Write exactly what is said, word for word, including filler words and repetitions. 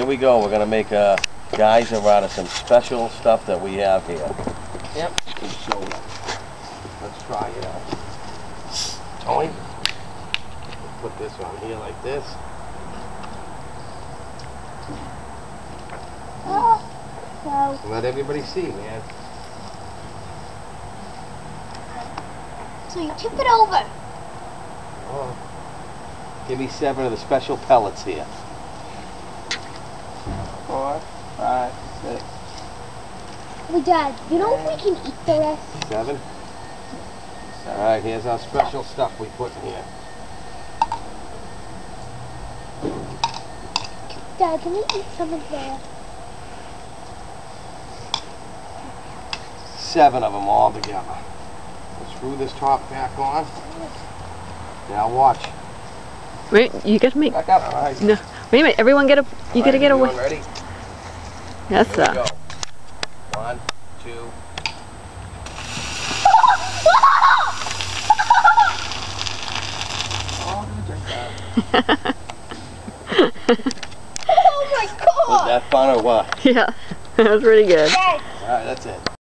here we go. We're gonna make a geyser out of some special stuff that we have here. Yep. Some soda. Let's try it out. Tony, put this on here like this. Oh, no. Let everybody see, man. So you tip it over. Oh. Give me seven of the special pellets here. Four, five, six. Wait, Dad, you know if we can eat the rest? Seven. Alright, here's our special stuff we put in here. Dad, can we eat some of the... Seven of them all together. Let's screw this top back on. Now watch. Wait, you gotta make... Back up. All right. No, wait a minute, everyone get a... You All gotta right, get away. Ready? Yes, Here we sir. go. One, two. Oh my God! Was that fun or what? Yeah, that was pretty good. Dad. All right, that's it.